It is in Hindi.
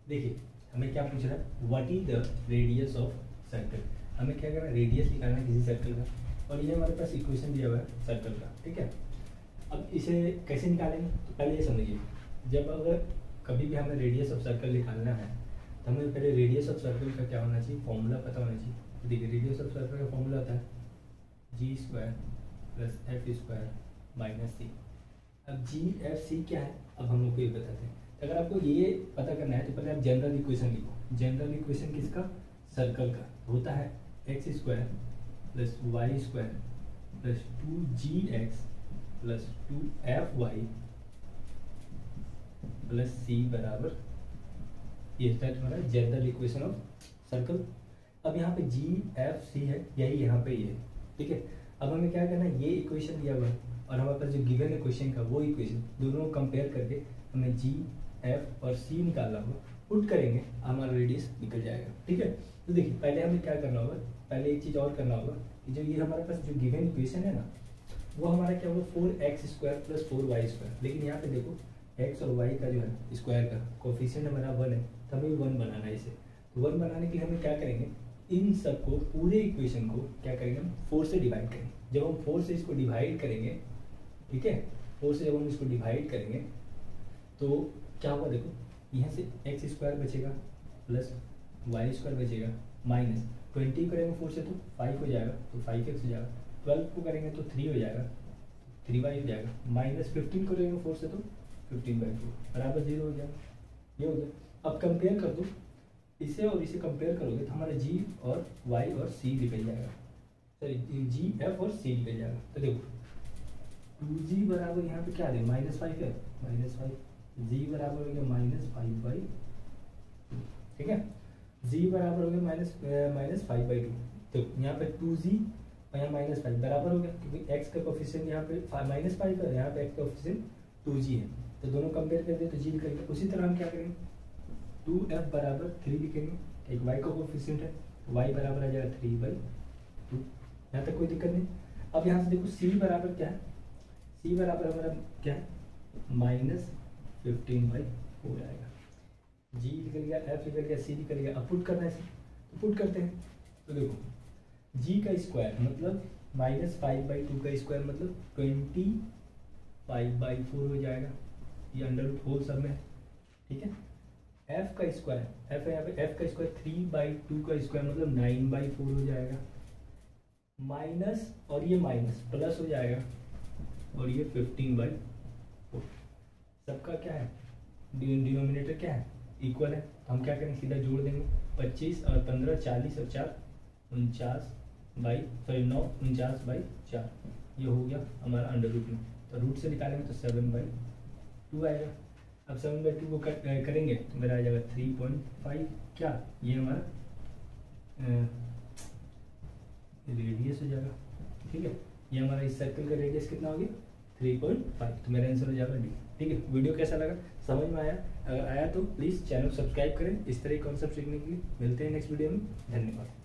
देखिए हमें क्या पूछ रहा है, what is the radius of circle. हमें क्या करना है, रेडियस निकालना है किसी सर्कल का, और ये हमारे पास इक्वेशन दिया हुआ है सर्कल का, ठीक है। अब इसे कैसे निकालेंगे, तो पहले ये समझिए, जब अगर कभी भी हमें रेडियस ऑफ सर्कल निकालना है तो हमें पहले रेडियस ऑफ सर्कल का क्या होना चाहिए, फॉर्मूला पता होना चाहिए। तो देखिए रेडियस ऑफ सर्कल का फॉर्मूला होता है g square plus f square minus c. अब जी एफ सी क्या है, अब हम लोग को ये बताते हैं। तो अगर आपको ये पता करना है तो पहले आप जनरल इक्वेशन लिखो। जनरल इक्वेशन किसका, सर्कल का होता है x square plus y square plus 2gx plus 2fy plus c बराबर, ये हमारा जनरल इक्वेशन ऑफ सर्कल। अब यहाँ पे जी एफ सी है, यही यहाँ पे ये, ठीक है। अब हमें क्या करना है, ये इक्वेशन दिया हुआ है और हमारे पास जो गिवन है क्वेश्चन का वो इक्वेशन, दोनों को कंपेयर करके हमें जी एफ और सी निकालना होगा। पुट करेंगे हमारा रेडियस निकल जाएगा, ठीक है। तो देखिए पहले हमें क्या करना होगा, पहले एक चीज़ और करना होगा कि जो ये हमारे पास जो गिवन इक्वेशन है ना, वो हमारा क्या होगा 4x square plus 4y square. लेकिन यहाँ पे देखो x और y का जो है स्क्वायर का कोफिशिएंट हमारा 1 है, तो हमें 1 बनाना है इसे। तो 1 बनाने के लिए हमें क्या करेंगे, इन सबको पूरे इक्वेशन को क्या करेंगे हम 4 से डिवाइड करेंगे। जब हम 4 से इसको डिवाइड करेंगे, ठीक है, 4 से जब हम इसको डिवाइड करेंगे तो क्या होगा, देखो यहाँ से एक्स स्क्वायर बचेगा प्लस वाई स्क्वायर बचेगा माइनस 20 करेंगे 4 से तो 5 हो जाएगा, तो 5x हो जाएगा। 12 को करेंगे तो 3 हो जाएगा, 3y हो जाएगा, माइनस 15 करेंगे 4 से तो 15/2 बराबर 0 हो जाएगा। ये हो गया। अब कंपेयर कर दो इसे और इसे कंपेयर करोगे तो हमारा जी और वाई और सी निकल जाएगा, सॉरी जी एफ और सी निकल जाएगा। तो देखो 2g बराबर यहाँ पे क्या है, -5 है, -5, जी बराबर हो गया -5/2, ठीक है। जी बराबर हो गया -5/2, तो यहाँ पे 2g और यहाँ -5 बराबर हो गया, क्योंकि x का कोफिशिएंट यहाँ पे -5 है, यहाँ पे x का कोफिशिएंट 2g है, तो दोनों कंपेयर करते हैं तो g निकलेगा। उसी तरह हम क्या करेंगे, 2f बराबर 3 लिखेंगे, एक y का कोफिशिएंट है, y बराबर आ जाएगा 3/2, यहाँ तक कोई दिक्कत नहीं। अब यहाँ से देखो c बराबर क्या है, c बराबर हमारा क्या है -15/4 आएगा। g निकल गया, f निकल गया, c निकल गया। अब पुट करना है इसे, तो पुट करते हैं। तो देखो g का स्क्वायर मतलब -5/2 का स्क्वायर मतलब 25/4 हो जाएगा, ये अंडर रूट होल सब में, ठीक है। f का स्क्वायर, f है यहाँ पे, f का स्क्वायर 3/2 का स्क्वायर मतलब 9/4 हो जाएगा, माइनस और ये माइनस प्लस हो जाएगा और ये 15/4। सबका क्या है, डिनोमिनेटर क्या है, इक्वल है। हम क्या करेंगे, सीधा जोड़ देंगे, 25 और 15 40 और 4 49/4, ये हो गया हमारा अंडर रूट में। तो रूट से निकालेंगे तो 7/2 आएगा। अब 7/2 को करेंगे तो मेरा आ जाएगा 3.5, क्या ये हमारा रेडियस हो जाएगा, ठीक है। ये हमारा इस सर्कल का रेडियस कितना हो गया 3.5, तो मेरा आंसर हो जाएगा डी, ठीक है। वीडियो कैसा लगा, समझ में आया, अगर आया तो प्लीज़ चैनल सब्सक्राइब करें इस तरह के कॉन्सेप्ट सीखने के लिए। मिलते हैं नेक्स्ट वीडियो में, धन्यवाद।